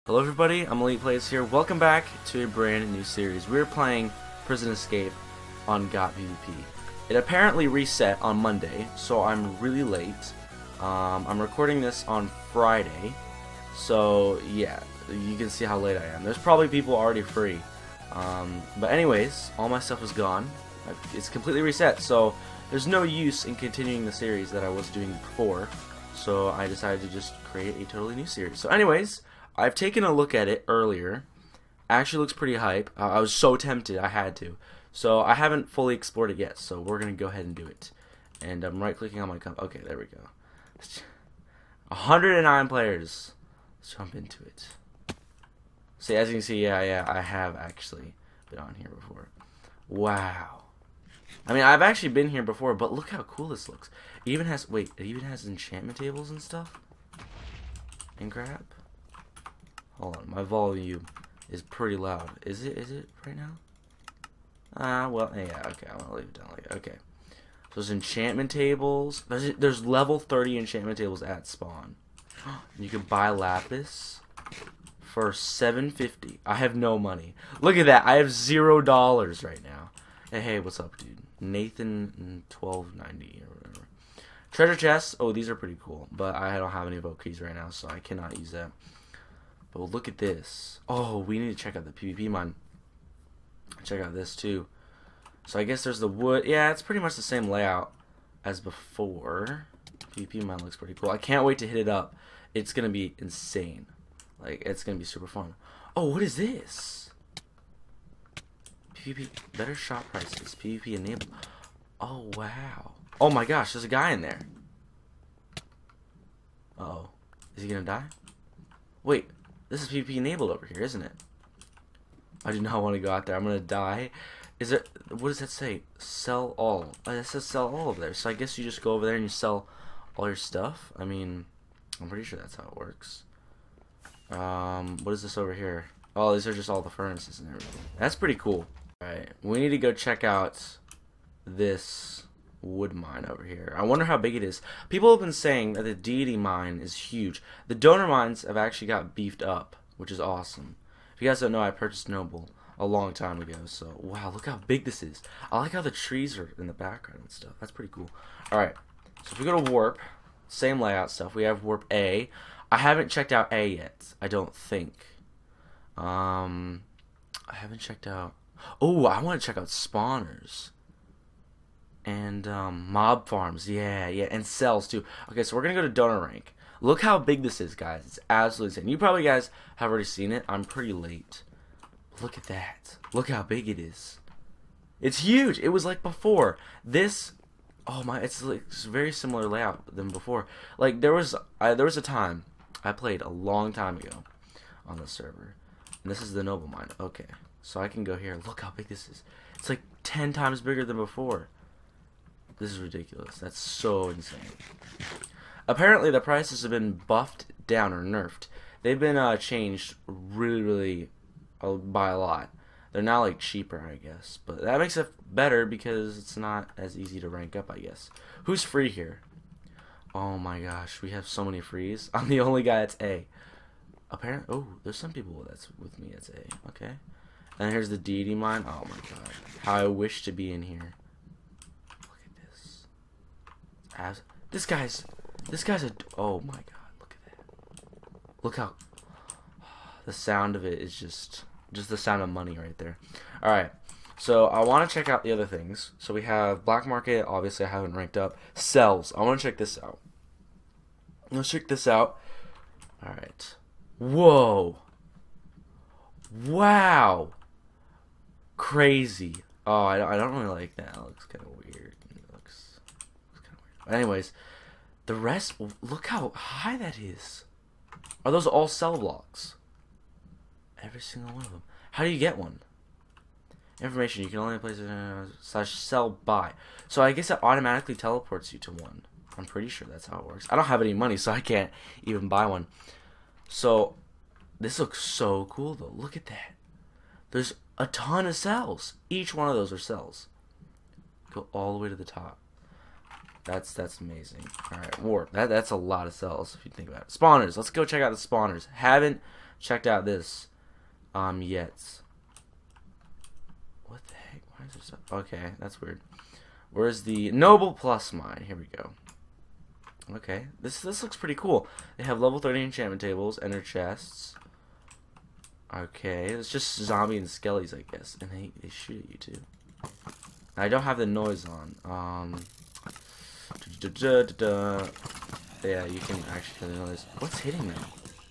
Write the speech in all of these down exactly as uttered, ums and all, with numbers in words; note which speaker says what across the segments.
Speaker 1: Hello everybody, I'm Elite Plays here. Welcome back to a brand new series. We're playing Prison Escape on Got PvP. It apparently reset on Monday, so I'm really late. Um, I'm recording this on Friday, so yeah, you can see how late I am. There's probably people already free. Um, but anyways, all my stuff is gone. It's completely reset, so there's no use in continuing the series that I was doing before. So I decided to just create a totally new series. So anyways, I've taken a look at it earlier. Actually looks pretty hype. Uh, I was so tempted, I had to. So I haven't fully explored it yet, so we're going to go ahead and do it. And I'm right-clicking on my comp. Okay, there we go. one hundred nine players. Let's jump into it. See, as you can see, yeah, yeah, I have actually been on here before. Wow. I mean, I've actually been here before, but look how cool this looks. It even has, wait, it even has enchantment tables and stuff? And crap? Hold on, my volume is pretty loud. Is it, is it right now? Ah, uh, well, yeah, okay, I'm gonna leave it down like that. Okay. So there's enchantment tables. There's, there's level thirty enchantment tables at spawn. You can buy lapis for seven fifty. I have no money. Look at that, I have zero dollars right now. Hey, hey, what's up, dude? Nathan twelve ninety or whatever. Treasure chests. Oh, these are pretty cool, but I don't have any vote keys right now, so I cannot use that. But look at this. Oh, we need to check out the PvP mine. Check out this too. So I guess there's the wood. Yeah, it's pretty much the same layout as before. PvP mine looks pretty cool. I can't wait to hit it up. It's gonna be insane. Like, it's gonna be super fun. Oh, what is this? PvP better shop prices. PvP enabled. Oh wow. Oh my gosh, there's a guy in there. Uh oh, is he gonna die? Wait. This is PvP enabled over here, isn't it? I do not want to go out there. I'm gonna die. Is it? What does that say? Sell all. Oh, it says sell all over there. So I guess you just go over there and you sell all your stuff. I mean, I'm pretty sure that's how it works. Um, what is this over here? Oh, these are just all the furnaces and everything. That's pretty cool. All right, we need to go check out this wood mine over here. I wonder how big it is. People have been saying that the deity mine is huge. The donor mines have actually got beefed up, which is awesome. If you guys don't know, I purchased Noble a long time ago, so wow, look how big this is. I like how the trees are in the background and stuff. That's pretty cool. Alright, so if we go to warp, same layout stuff. We have warp A. I haven't checked out A yet, I don't think. Um, I haven't checked out... Oh, I want to check out spawners. And um, mob farms, yeah, yeah, and cells too. Okay, so we're gonna go to donor rank. Look how big this is, guys. It's absolutely insane. You probably guys have already seen it. I'm pretty late. Look at that. Look how big it is. It's huge. It was like before. This, oh my, it's like it's very similar layout than before. Like there was, I, there was a time I played a long time ago on the server, and this is the Noble Mine. Okay, so I can go here. Look how big this is. It's like ten times bigger than before. This is ridiculous. That's so insane. Apparently, the prices have been buffed down or nerfed. They've been uh, changed really, really uh, by a lot. They're now like cheaper, I guess. But that makes it better because it's not as easy to rank up, I guess. Who's free here? Oh my gosh, we have so many frees. I'm the only guy that's A. Apparently, oh, there's some people that's with me that's A. Okay. And here's the deity mine. Oh my god, how I wish to be in here. As this guy's this guy's a oh my god, look at that. Look how the sound of it is just just the sound of money right there. Alright, so I want to check out the other things. So we have black market. Obviously I haven't ranked up. Cells, I want to check this out. Let's check this out. Alright, whoa, wow, crazy. Oh, I, I don't really like that. It looks kind of weird. Anyways, the rest, look how high that is. Are those all cell blocks? Every single one of them. How do you get one? Information, you can only place it uh, slash sell buy. So I guess it automatically teleports you to one. I'm pretty sure that's how it works. I don't have any money, so I can't even buy one. So, this looks so cool though. Look at that. There's a ton of cells. Each one of those are cells. Go all the way to the top. That's that's amazing. All right, warp. That that's a lot of cells if you think about it. Spawners. Let's go check out the spawners. Haven't checked out this um yet. What the heck? Why is there stuff? Okay, that's weird. Where's the Noble Plus mine? Here we go. Okay, this this looks pretty cool. They have level thirty enchantment tables, ender chests. Okay, it's just zombie and skellies, I guess, and they they shoot at you too. I don't have the noise on. Um, da, da, da, da. Yeah, you can actually hear the noise. What's hitting them?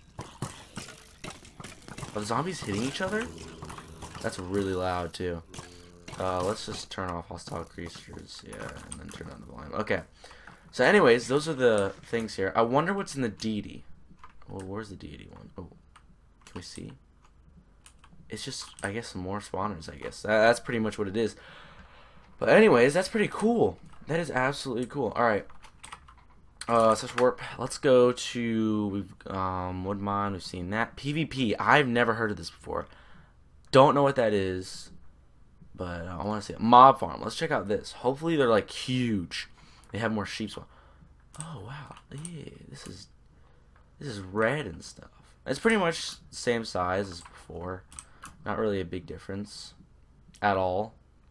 Speaker 1: Are the zombies hitting each other? That's really loud too. Uh, let's just turn off hostile creatures, yeah, and then turn on the volume. Okay. So anyways, those are the things here. I wonder what's in the deity. Well, where's the deity one? Oh, can we see? It's just, I guess, some more spawners, I guess. That, that's pretty much what it is. But anyways, that's pretty cool. That is absolutely cool. Alright. Uh, such warp. Let's go to, we've, um, wood mine. We've seen that. PvP. I've never heard of this before. Don't know what that is. But uh, I want to see it. Mob farm. Let's check out this. Hopefully they're, like, huge. They have more sheep spawn. Oh, wow. Yeah, this is, this is red and stuff. It's pretty much the same size as before. Not really a big difference at all.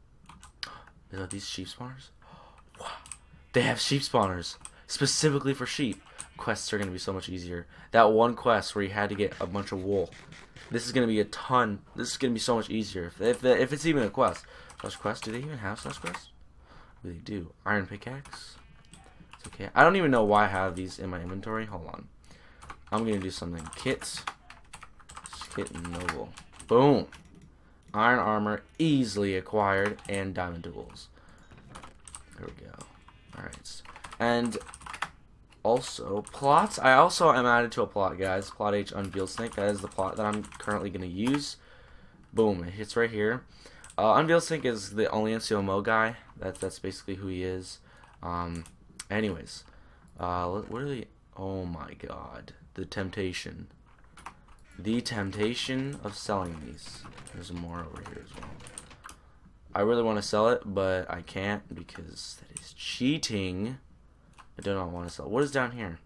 Speaker 1: Are these sheep spawners? Wow. They have sheep spawners specifically for sheep. Quests are going to be so much easier. That one quest where you had to get a bunch of wool. This is going to be a ton. This is going to be so much easier. If, if, if it's even a quest. Slash quest? Do they even have slash quest? They do. Iron pickaxe. It's okay. I don't even know why I have these in my inventory. Hold on. I'm going to do something. Kit. Kit and noble. Boom. Iron armor easily acquired and diamond tools. There we go. Alright. And also plots. I also am added to a plot, guys. Plot H Unveiled Snake. That is the plot that I'm currently going to use. Boom. It hits right here. Uh, Unveiled Snake is the only N C O M O guy. That's that's basically who he is. Um. Anyways. Uh. What are the? Oh my God. The temptation. The temptation of selling these. There's more over here as well. I really want to sell it, but I can't because that is cheating. I do not want to sell. What is down here?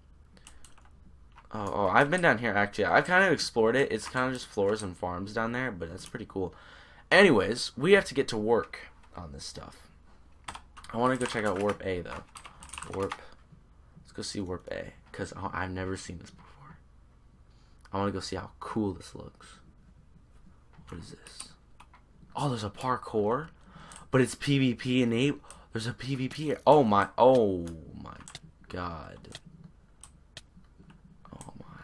Speaker 1: Oh, oh, I've been down here actually. I've kind of explored it. It's kind of just floors and farms down there, but that's pretty cool. Anyways, we have to get to work on this stuff. I want to go check out Warp A though. Warp. Let's go see Warp A because I've never seen this before. I want to go see how cool this looks. What is this? Oh, there's a parkour, but it's PvP enabled. There's a PvP. Oh my. Oh my God. Oh my.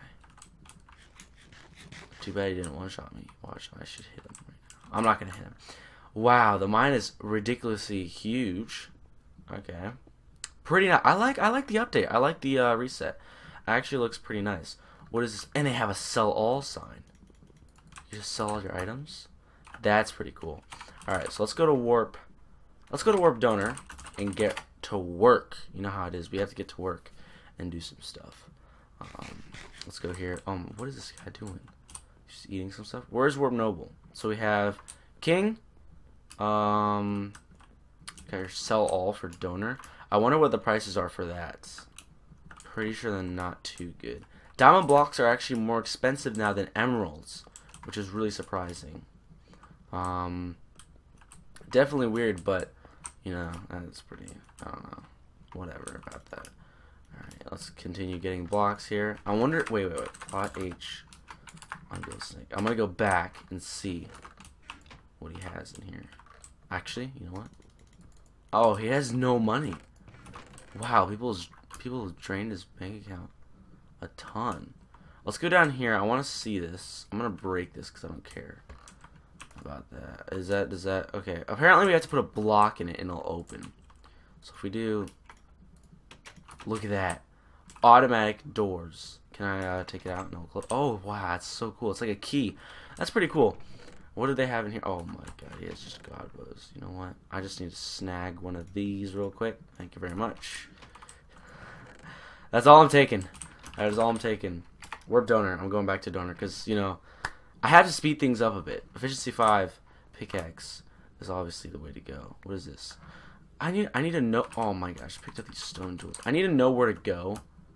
Speaker 1: Too bad he didn't one-shot me. Watch, I should hit him right now. I'm not gonna hit him. Wow, the mine is ridiculously huge. Okay. Pretty nice. I like. I like the update. I like the uh, reset. It actually looks pretty nice. What is this? And they have a sell all sign. You just sell all your items? That's pretty cool. Alright, so let's go to Warp. Let's go to Warp Donor and get to work. You know how it is. We have to get to work and do some stuff. Um, let's go here. Um, what is this guy doing? Just eating some stuff. Where's Warp Noble? So we have King. Um, okay, sell all for Donor. I wonder what the prices are for that. Pretty sure they're not too good. Diamond blocks are actually more expensive now than emeralds, which is really surprising. Um, definitely weird, but, you know, that's pretty, I don't know, whatever about that. Alright, let's continue getting blocks here. I wonder, wait, wait, wait, plot H, Unveiled Snake. I'm going to go back and see what he has in here. Actually, you know what? Oh, he has no money. Wow, people's, people have drained his bank account. A ton. Let's go down here. I want to see this. I'm gonna break this because I don't care about that. Is that does that okay? Apparently we have to put a block in it and it'll open. So if we do, look at that, automatic doors. Can I uh, take it out? No. Oh wow, that's so cool. It's like a key. That's pretty cool. What do they have in here? Oh my God, yeah, it's just God woes. You know what? I just need to snag one of these real quick. Thank you very much. That's all I'm taking. That is all I'm taking. Warp Donor. I'm going back to Donor because, you know, I have to speed things up a bit. Efficiency five pickaxe is obviously the way to go. What is this? I need I need to know. Oh my gosh, I picked up these stone tools. I need to know where to go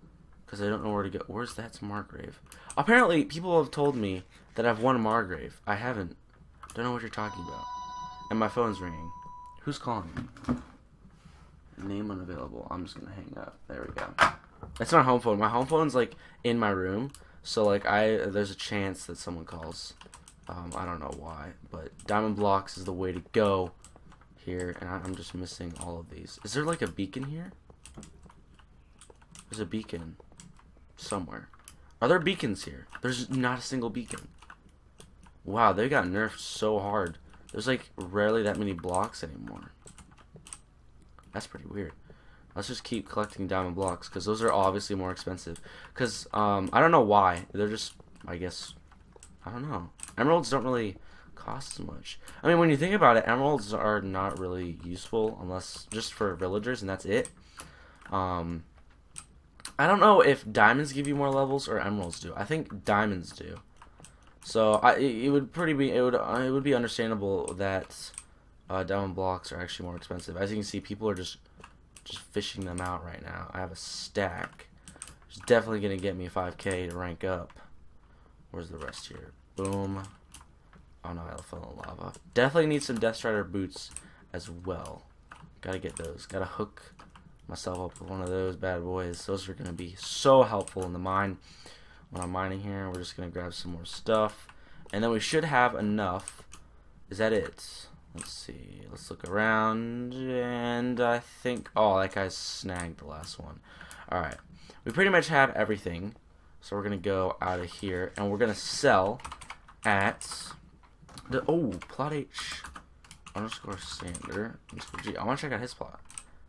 Speaker 1: because I don't know where to go. Where's that Margrave? Apparently, people have told me that I've won Margrave. I haven't. Don't know what you're talking about. And my phone's ringing. Who's calling me? Name unavailable. I'm just gonna hang up. There we go. That's my home phone. My home phone's like in my room, so like I there's a chance that someone calls. Um, I don't know why, but diamond blocks is the way to go here, and I'm just missing all of these. Is there like a beacon here? There's a beacon somewhere. Are there beacons here? There's not a single beacon. Wow, they got nerfed so hard. There's like rarely that many blocks anymore. That's pretty weird. Let's just keep collecting diamond blocks, because those are obviously more expensive. Because, um, I don't know why. They're just, I guess, I don't know. Emeralds don't really cost as much. I mean, when you think about it, emeralds are not really useful unless just for villagers, and that's it. Um, I don't know if diamonds give you more levels or emeralds do. I think diamonds do. So I, it would pretty be it would uh, it would be understandable that uh, diamond blocks are actually more expensive. As you can see, people are just just fishing them out right now. I have a stack. It's definitely gonna get me five K to rank up. Where's the rest here? Boom. Oh no, I fell in lava. Definitely need some Death Strider boots as well. Gotta get those. Gotta hook myself up with one of those bad boys. Those are gonna be so helpful in the mine. When I'm mining here, we're just gonna grab some more stuff, and then we should have enough. Is that it? Let's see. Let's look around, and I think, oh, that guy snagged the last one. All right, we pretty much have everything, so we're gonna go out of here, and we're gonna sell at the oh plot H underscore standard underscore G. I want to check out his plot.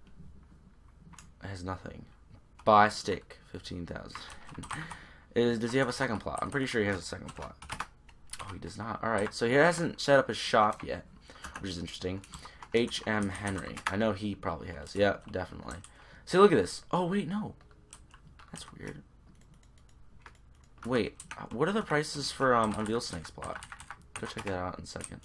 Speaker 1: It has nothing. Buy stick fifteen thousand. Is does he have a second plot? I'm pretty sure he has a second plot. Oh, he does not. All right, so he hasn't set up his shop yet, which is interesting. H M Henry. I know he probably has. Yeah, definitely. See, look at this. Oh wait, no. That's weird. Wait, what are the prices for um Unveil Snake's plot? Go check that out in a second.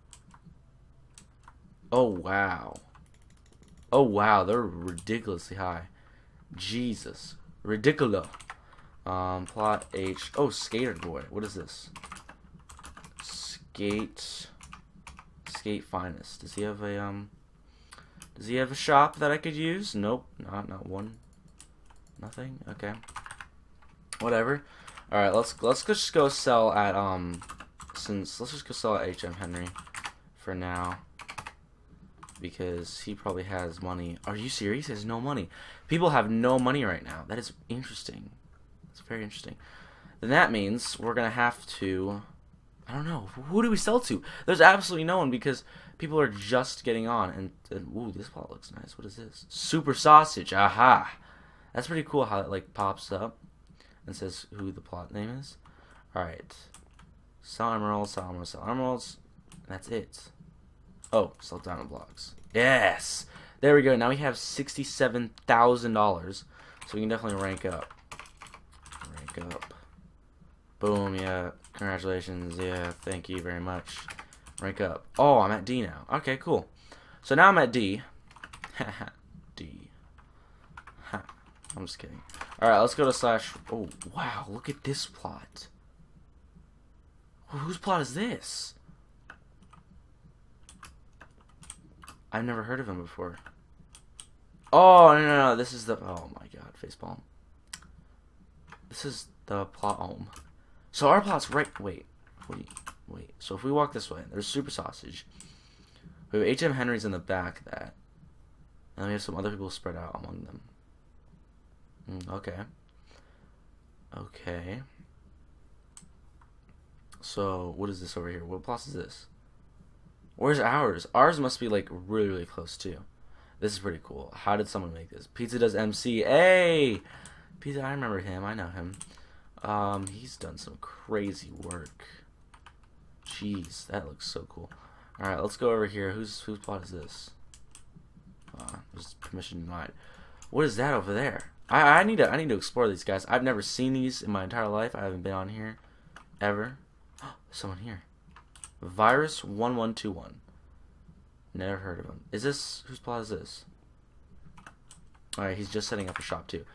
Speaker 1: Oh wow. Oh wow, they're ridiculously high. Jesus, ridiculous. Um, plot H. Oh, Skater Boy. What is this? Skate. Skate Finest. Does he have a um? Does he have a shop that I could use? Nope. Not not one. Nothing. Okay. Whatever. All right. Let's let's just go sell at um. Since let's just go sell at H M Henry, for now. Because he probably has money. Are you serious? He has no money. People have no money right now. That is interesting. It's very interesting. Then that means we're going to have to... I don't know. Who do we sell to? There's absolutely no one because people are just getting on. And, and ooh, this plot looks nice. What is this? Super Sausage. Aha. That's pretty cool how it like pops up and says who the plot name is. Alright. Sell emeralds, sell emeralds, sell emeralds. That's it. Oh, sell diamond blocks. Yes! There we go. Now we have sixty-seven thousand dollars. So we can definitely rank up. Rank up. Boom, yeah. Congratulations. Yeah, thank you very much. Rank up. Oh, I'm at D now. Okay, cool. So now I'm at D. D. I'm just kidding. Alright, let's go to slash... Oh, wow. Look at this plot. Whose plot is this? I've never heard of him before. Oh, no, no, no. This is the... Oh, my God. Facepalm. This is the plot home. So our plot's right... Wait. Wait. Wait. So if we walk this way, there's Super Sausage. We have H M Henry's in the back of that. And we have some other people spread out among them. Mm, okay. Okay. So, what is this over here? What plot is this? Where's ours? Ours must be, like, really, really close, too. This is pretty cool. How did someone make this? Pizza Does M C. Hey! Pizza, I remember him. I know him. Um, he's done some crazy work. Jeez, that looks so cool. Alright, let's go over here. Whose whose plot is this? Uh, just permission denied. What is that over there? I I need to I need to explore these guys. I've never seen these in my entire life. I haven't been on here ever. Someone here. Virus one one two one. Never heard of him. Is this whose plot is this? Alright, he's just setting up a shop too.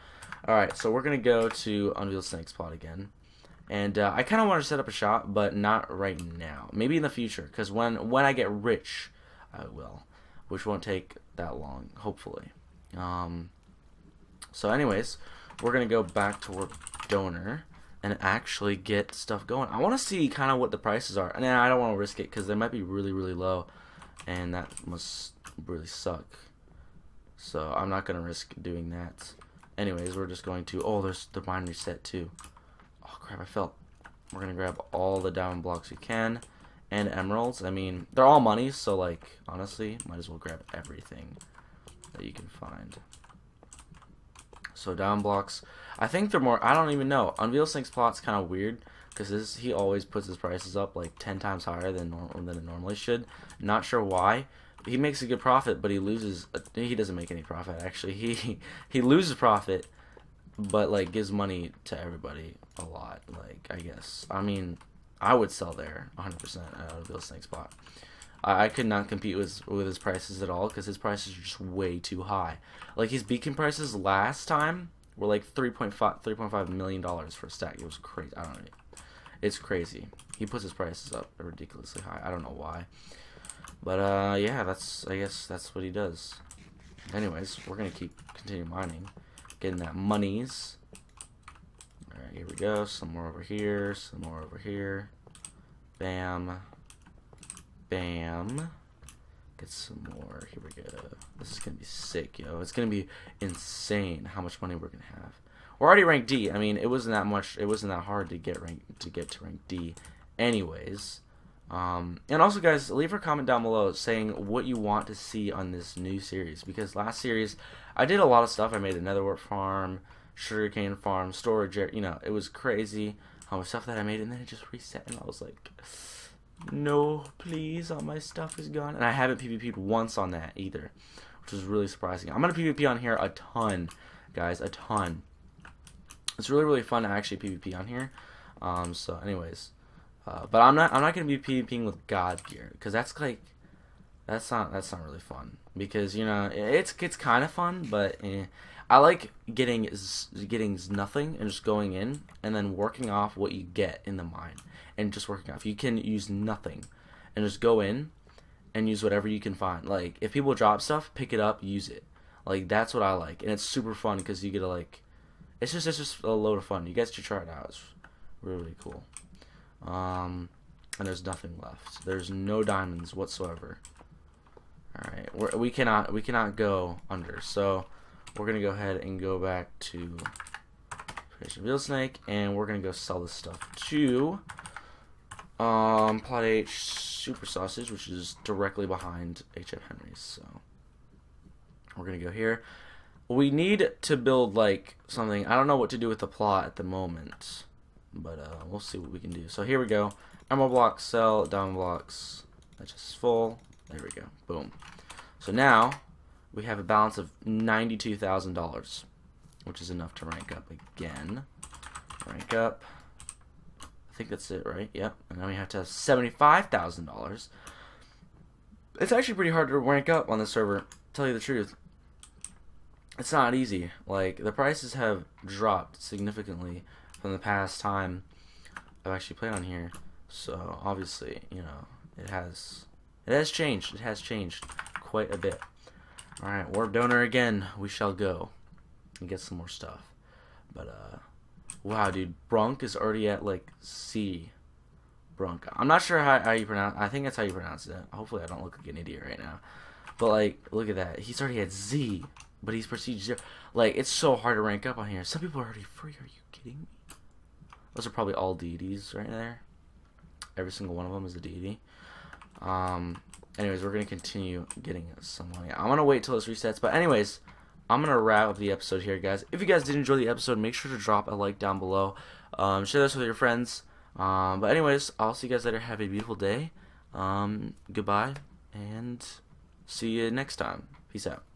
Speaker 1: Alright, so we're going to go to Unveiled Snake's plot again. And uh, I kind of want to set up a shop, but not right now. Maybe in the future, because when, when I get rich, I will. Which won't take that long, hopefully. Um, so anyways, we're going to go back to work donor and actually get stuff going. I want to see kind of what the prices are. And I don't want to risk it, because they might be really, really low. And that must really suck. So I'm not going to risk doing that. Anyways, we're just going to... Oh, there's the mine reset too. Oh, crap, I fell. We're going to grab all the diamond blocks we can. And emeralds. I mean, they're all money, so, like, honestly, might as well grab everything that you can find. So, diamond blocks. I think they're more... I don't even know. Unveiled Snake's plot's kind of weird. Because he always puts his prices up, like, ten times higher than, norm than it normally should. Not sure why. He makes a good profit, but he loses. He doesn't make any profit, actually. He he loses profit, but like gives money to everybody a lot. Like, I guess. I mean, I would sell there one hundred percent out of Bill Snake's spot. I, I could not compete with with his prices at all because his prices are just way too high. Like his beacon prices last time were like three point five million dollars for a stack. It was crazy. I don't know. It's crazy. He puts his prices up ridiculously high. I don't know why. But, uh, yeah, that's, I guess that's what he does. Anyways, we're going to keep, continue mining. Getting that monies. Alright, here we go. Some more over here. Some more over here. Bam. Bam. Get some more. Here we go. This is going to be sick, yo. It's going to be insane how much money we're going to have. We're already ranked D. I mean, it wasn't that much, it wasn't that hard to get rank, to get to rank D anyways. Um, and also, guys, leave a comment down below saying what you want to see on this new series. Because last series, I did a lot of stuff. I made a netherwort farm, sugarcane farm, storage area. You know, it was crazy how much stuff that I made. And then it just reset. And I was like, no, please, all my stuff is gone. And I haven't PvP'd once on that either, which was really surprising. I'm going to PvP on here a ton, guys, a ton. It's really, really fun to actually PvP on here. Um, so, anyways. Uh, but I'm not. I'm not gonna be PvPing with God gear because that's like, that's not. That's not really fun because you know it's it's kind of fun, but eh. I like getting getting nothing and just going in and then working off what you get in the mine and just working off. You can use nothing and just go in and use whatever you can find. Like if people drop stuff, pick it up, use it. Like that's what I like, and it's super fun because you get to like, it's just it's just a load of fun. You guys should try it out. It's really, really cool. Um, and there's nothing left. There's no diamonds whatsoever. All right, we're, we cannot we cannot go under. So we're gonna go ahead and go back to Creation Real Snake, and we're gonna go sell this stuff to um Plot H Super Sausage, which is directly behind H F Henry's. So we're gonna go here. We need to build like something. I don't know what to do with the plot at the moment. But uh, we'll see what we can do. So here we go. Emerald blocks, sell, diamond blocks. That's just full. There we go. Boom. So now we have a balance of ninety-two thousand dollars, which is enough to rank up again. Rank up. I think that's it, right? Yep. And then we have to have seventy-five thousand dollars. It's actually pretty hard to rank up on the server, to tell you the truth. It's not easy. Like, the prices have dropped significantly from the past time I've actually played on here, so obviously, you know, it has it has changed. It has changed quite a bit. All right, warp donor again. We shall go and get some more stuff. But uh, wow, dude, Brunk is already at like C. Brunk. I'm not sure how, how you pronounce. I think that's how you pronounce it. Hopefully, I don't look like an idiot right now. But like, look at that. He's already at Z, but he's prestige zero. Like, it's so hard to rank up on here. Some people are already free. Are you kidding me? Those are probably all deities right there. Every single one of them is a deity. Um, anyways, we're going to continue getting some money. I'm going to wait till this resets. But anyways, I'm going to wrap up the episode here, guys. If you guys did enjoy the episode, make sure to drop a like down below. Um, share this with your friends. Um, but anyways, I'll see you guys later. Have a beautiful day. Um, goodbye. And see you next time. Peace out.